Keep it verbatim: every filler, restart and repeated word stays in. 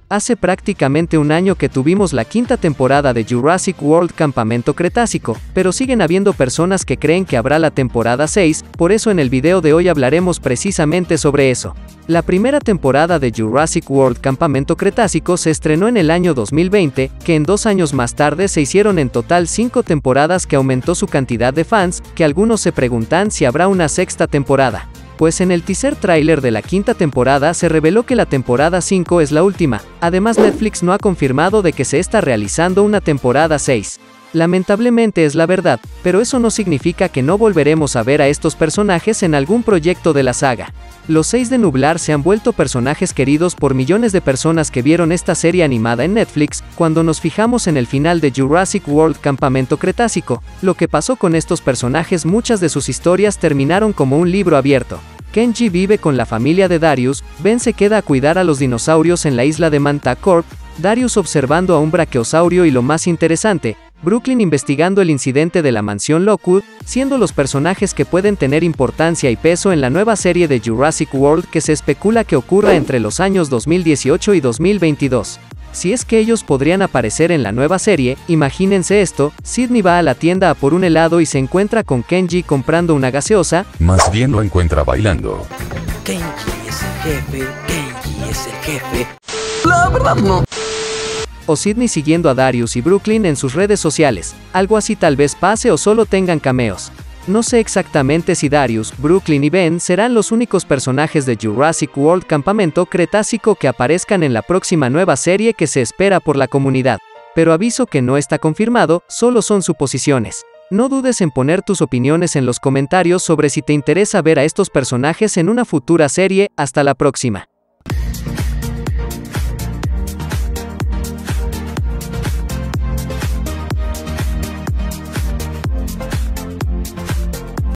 Hace prácticamente un año que tuvimos la quinta temporada de Jurassic World Campamento Cretácico, pero siguen habiendo personas que creen que habrá la temporada seis, por eso en el video de hoy hablaremos precisamente sobre eso. La primera temporada de Jurassic World Campamento Cretácico se estrenó en el año dos mil veinte, que en dos años más tarde se hicieron en total cinco temporadas que aumentó su cantidad de fans, que algunos se preguntan si habrá una sexta temporada. Pues en el teaser tráiler de la quinta temporada se reveló que la temporada cinco es la última. Además, Netflix no ha confirmado de que se está realizando una temporada seis. Lamentablemente es la verdad, pero eso no significa que no volveremos a ver a estos personajes en algún proyecto de la saga. Los seis de Nublar se han vuelto personajes queridos por millones de personas que vieron esta serie animada en Netflix. Cuando nos fijamos en el final de Jurassic World Campamento Cretácico, lo que pasó con estos personajes, muchas de sus historias terminaron como un libro abierto. Kenji vive con la familia de Darius, Ben se queda a cuidar a los dinosaurios en la isla de Manta Corp, Darius observando a un brachiosaurio y lo más interesante, Brooklyn investigando el incidente de la mansión Lockwood, siendo los personajes que pueden tener importancia y peso en la nueva serie de Jurassic World que se especula que ocurra entre los años dos mil dieciocho y dos mil veintidós. Si es que ellos podrían aparecer en la nueva serie, imagínense esto: Sidney va a la tienda a por un helado y se encuentra con Kenji comprando una gaseosa. Más bien lo encuentra bailando. Kenji es el jefe, Kenji es el jefe. La verdad no. O Sidney siguiendo a Darius y Brooklyn en sus redes sociales. Algo así tal vez pase o solo tengan cameos. No sé exactamente si Darius, Brooklyn y Ben serán los únicos personajes de Jurassic World Campamento Cretácico que aparezcan en la próxima nueva serie que se espera por la comunidad. Pero aviso que no está confirmado, solo son suposiciones. No dudes en poner tus opiniones en los comentarios sobre si te interesa ver a estos personajes en una futura serie. Hasta la próxima.